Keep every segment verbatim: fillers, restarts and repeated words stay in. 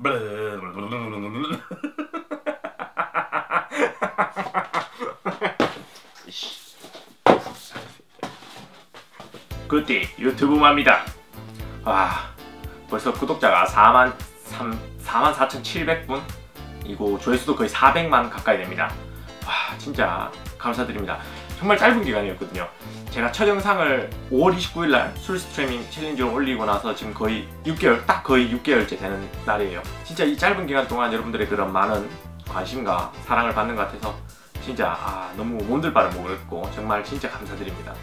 굿디 유튜브맘이다. 와, 벌써 구독자가 사만 사천칠백 분 이고 조회수도 거의 사백만 가까이 됩니다. 와, 진짜 감사드립니다. 정말 짧은 기간이었거든요. 제가 첫 영상을 오월 이십구일날 술 스트리밍 챌린지를 올리고 나서 지금 거의 육 개월, 딱 거의 육 개월째 되는 날이에요. 진짜 이 짧은 기간 동안 여러분들의 그런 많은 관심과 사랑을 받는 것 같아서 진짜 아, 너무 몸둘 바를 모르겠고 정말 진짜 감사드립니다.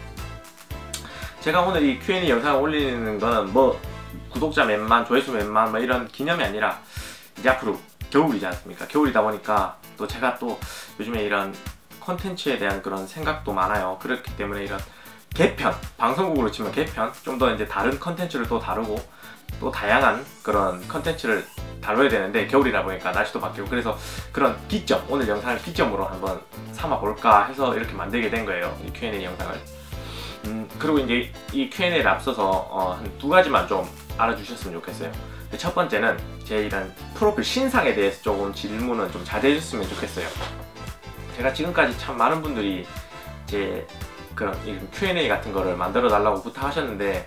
제가 오늘 이 큐 앤 에이 영상을 올리는 거는 뭐 구독자 몇만, 조회수 몇만 뭐 이런 기념이 아니라 이제 앞으로 겨울이지 않습니까? 겨울이다 보니까 또 제가 또 요즘에 이런 컨텐츠에 대한 그런 생각도 많아요. 그렇기 때문에 이런 개편, 방송국으로 치면 개편, 좀 더 이제 다른 컨텐츠를 또 다루고 또 다양한 그런 컨텐츠를 다뤄야 되는데 겨울이다 보니까 날씨도 바뀌고 그래서 그런 기점, 오늘 영상을 기점으로 한번 삼아 볼까 해서 이렇게 만들게 된 거예요. 이 큐 앤 에이 영상을. 음, 그리고 이제 이 큐 앤 에이를 앞서서 어, 한 두 가지만 좀 알아주셨으면 좋겠어요. 첫 번째는 제 이런 프로필 신상에 대해서 조금 질문은 좀 자제해 줬으면 좋겠어요. 제가 지금까지 참 많은 분들이 제 그런 큐 앤 에이 같은 거를 만들어 달라고 부탁하셨는데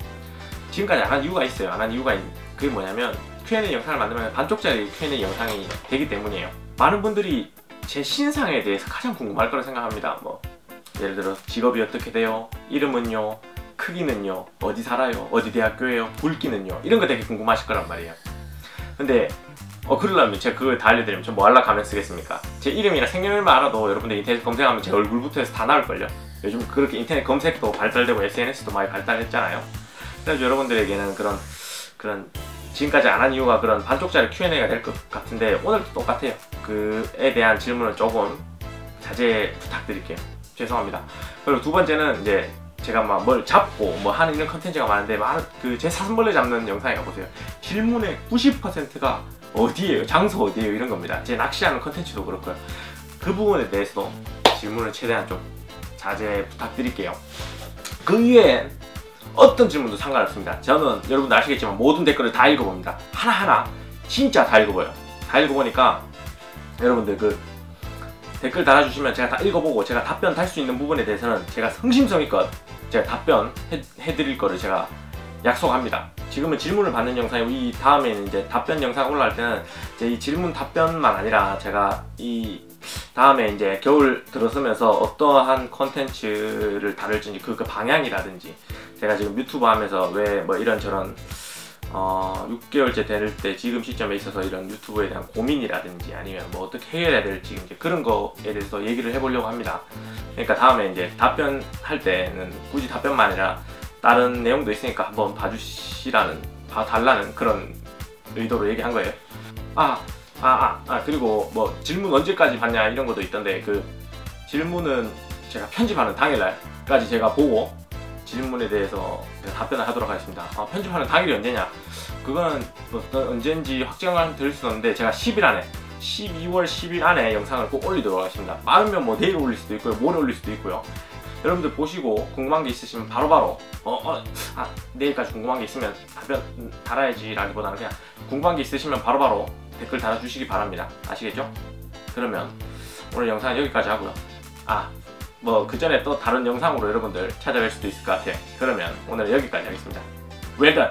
지금까지 안 한 이유가 있어요. 안 한 이유가 있, 그게 뭐냐면 큐 앤 에이 영상을 만들면 반쪽짜리 큐 앤 에이 영상이 되기 때문이에요. 많은 분들이 제 신상에 대해서 가장 궁금할 거라 생각합니다. 뭐 예를 들어 직업이 어떻게 돼요? 이름은요? 크기는요? 어디 살아요? 어디 대학교예요? 굵기는요? 이런 거 되게 궁금하실 거란 말이에요. 근데 어 그러려면 제가 그걸 다 알려드리면 저 뭐 하려고 가면 쓰겠습니까? 제 이름이랑 생년월일만 알아도 여러분들 인터넷 검색하면 제 얼굴부터 해서 다 나올걸요? 요즘 그렇게 인터넷 검색도 발달되고 에스 엔 에스도 많이 발달했잖아요. 그래서 여러분들에게는 그런 그런 지금까지 안 한 이유가 그런 반쪽짜리 큐 앤 에이가 될 것 같은데 오늘도 똑같아요. 그에 대한 질문을 조금 자제 부탁드릴게요. 죄송합니다. 그리고 두 번째는 이제 제가 막 뭘 잡고 뭐 하는 이런 컨텐츠가 많은데 그 제 사슴벌레 잡는 영상에 가보세요. 질문의 구십 퍼센트가 어디에요? 장소 어디에요? 이런 겁니다. 제 낚시하는 컨텐츠도 그렇고요. 그 부분에 대해서도 질문을 최대한 좀 자제 부탁드릴게요. 그 이외에 어떤 질문도 상관없습니다. 저는 여러분들 아시겠지만 모든 댓글을 다 읽어봅니다. 하나하나 진짜 다 읽어봐요. 다 읽어보니까 여러분들 그 댓글 달아주시면 제가 다 읽어보고 제가 답변 달 수 있는 부분에 대해서는 제가 성심성의껏 제가 답변 해, 해드릴 거를 제가 약속합니다. 지금은 질문을 받는 영상이고 이 다음에는 이제 답변 영상 올라갈 때는 이제 이 질문 답변만 아니라 제가 이 다음에 이제 겨울 들어서면서 어떠한 컨텐츠를 다룰지 그, 그 방향이라든지 제가 지금 유튜브 하면서 왜 뭐 이런저런 어, 육 개월째 될 때 지금 시점에 있어서 이런 유튜브에 대한 고민이라든지 아니면 뭐 어떻게 해결해야 될지 이제 그런 거에 대해서 얘기를 해보려고 합니다. 그러니까 다음에 이제 답변할 때는 굳이 답변만 아니라 다른 내용도 있으니까 한번 봐주시라는, 봐달라는 그런 의도로 얘기한 거예요. 아, 아, 아, 아 그리고 뭐 질문 언제까지 받냐 이런 것도 있던데 그 질문은 제가 편집하는 당일날까지 제가 보고 질문에 대해서 제가 답변을 하도록 하겠습니다. 아, 편집하는 당일이 언제냐? 그거는 뭐 언제인지 확정을 드릴 수는 없는데 제가 십 일 안에 십이월 십일 안에 영상을 꼭 올리도록 하겠습니다. 빠르면 뭐 내일 올릴 수도 있고요, 모레 올릴 수도 있고요. 여러분들 보시고 궁금한 게 있으시면 바로바로 어, 어, 아, 내일까지 궁금한 게 있으면 답변 달아야지 라기보다는 그냥 궁금한 게 있으시면 바로바로 댓글 달아주시기 바랍니다. 아시겠죠? 그러면 오늘 영상은 여기까지 하고요. 아, 뭐 그 전에 또 다른 영상으로 여러분들 찾아뵐 수도 있을 것 같아요. 그러면 오늘 여기까지 하겠습니다. 웰던!